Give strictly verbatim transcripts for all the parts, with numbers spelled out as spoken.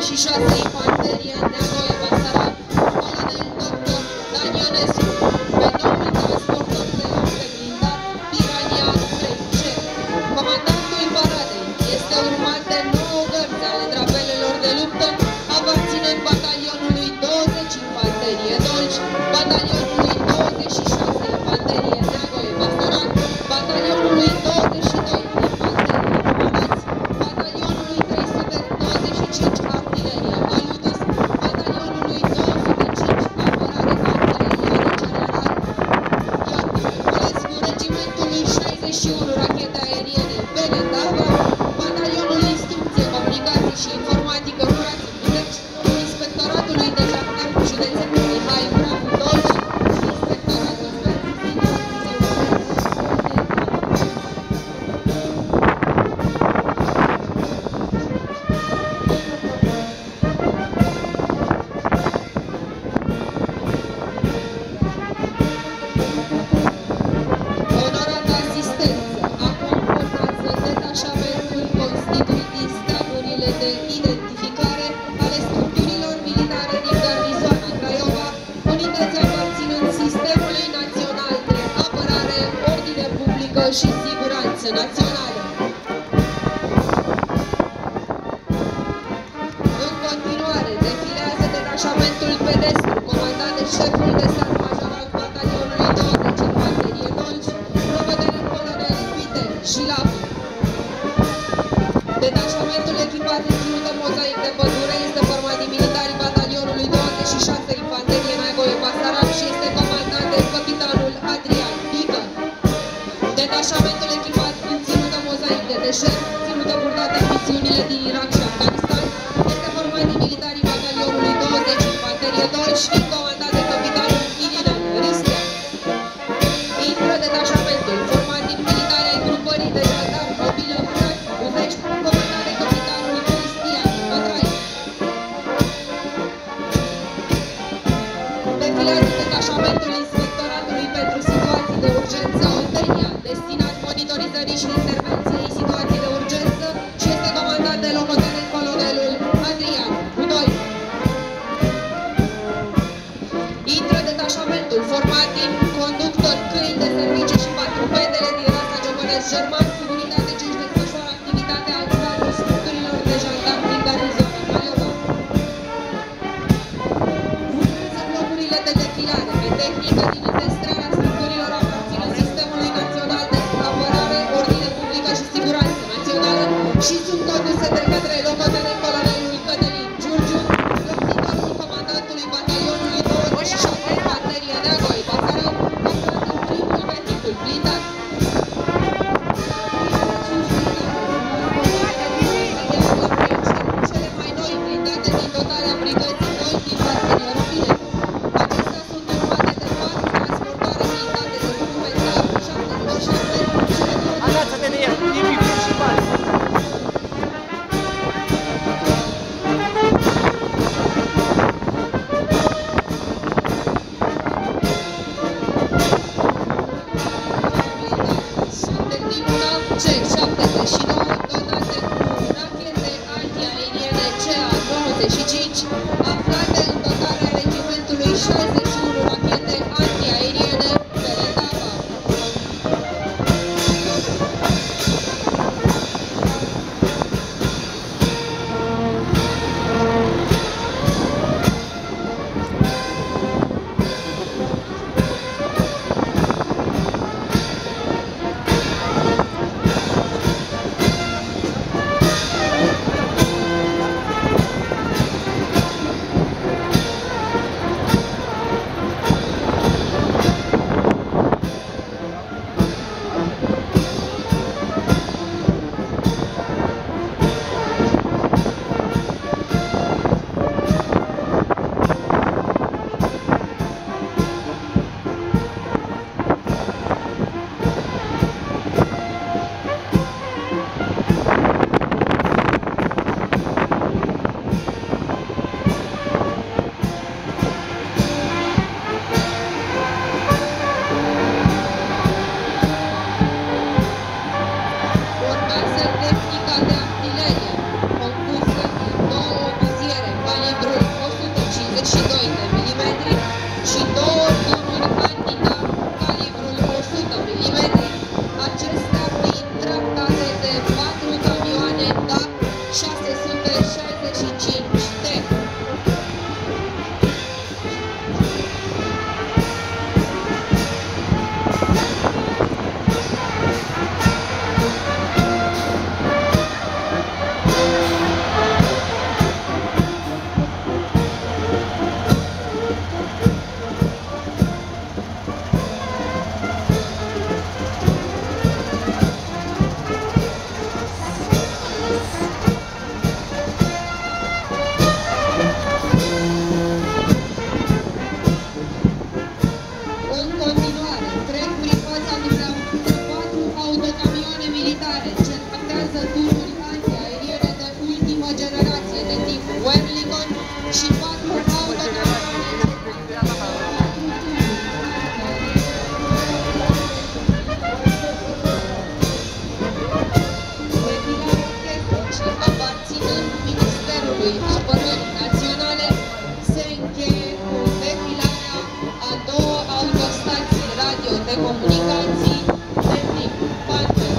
și șase infanterie Neagoe Basarab, colonel doctor Danionescu, pe noul transportor de luptă blindat Pirania trei C. Comandantul paradei este urmat de nouă gărzi ale drapelelor de luptă, aparținând batalionului douăzeci infanterie Dolci, batalionului douăzeci și șase infanterie Neagoe Basarab, batalionului douăzeci și doi infanterie Comanați, batalionului trei sute douăzeci și cinci artilerie Aludis, batalionului două sute cinci apărare artileriană general Iordache, regimentului șaizeci și unu rachete aeriene Benedava, batalionul instrucție, comunicații și informatică Curați Budești, inspectoratului de jandarmi județean Mihai Bravo Dolci și inspectoratul onorată asistență, acum urmează detașamentul constituit din staburile de identificare ale structurilor militare din garnizoana Craiova, unități aparținând Sistemului Național de Apărare, Ordine Publică și Siguranță Națională. În continuare, defilează detașamentul pedestru, comandat de șeful de stat major al batalionului douăzeci infanterie Dolci, locotenent colonel Uite și Lavu. Detașamentul echipat în ținută mozaic de pădure este format din militarii batalionului douăzeci și șase infanterie Neagoe Basarab și este comandat de capitanul Adrian Pică. Detașamentul echipat în ținută mozaic de deșert, ținută purtată în misiunile din Irak și Afganistan, este format din militarii batalionului douăzeci infanterie Dolci, fiind comandat de capitanul Ilinel Ristea. Intră detașamentul format din militarii ai grupării de jandarmi mobilă Curați Budești, comandat de capitanul Cristian Pătrai. Defilează detașamentul inspectoratului pentru situații de urgență Oltenia, destinat monitorizării și intervenției situații de urgență și este comandat de locotenent colonelul Adrian Budoi. Intră detașamentul format din conductori, câini de serviciu și patrupedele din rasa Giocănesc German, cu unitate ce își desfășoară activitatea în cadrul structurilor de jandarmi din garnizoana Craiova. Urmează blocurile de defilare pe tehnică din înzestrarea structurilor aparținând Sistemului Național de Apărare, Ordine Publică și Siguranță Națională și sunt conduse de către locotenent colonelul Cătălin Giurgiu, locnitorul comandantului batalionului douăzeci și șase infanterie Neagoe Basarab, aflat în primul vehicul blindat. Cele mai noi blindate din dotarea brigății noi infanterie rapide. Acestea sunt urmate de patru transportoare blindate de documentar, șaptezeci și șase și și aparținând Ministerului Apărării Naționale, se încheie cu defilarea a două autostații radio de comunicații de tip Panther.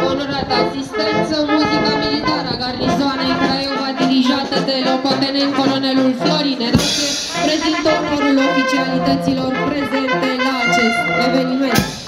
Onorată asistență, muzica militară a garnizoanei Craiova, dirijată de locotenent colonelul Florin Enache, prezintă onorul oficialităților prezente la acest eveniment.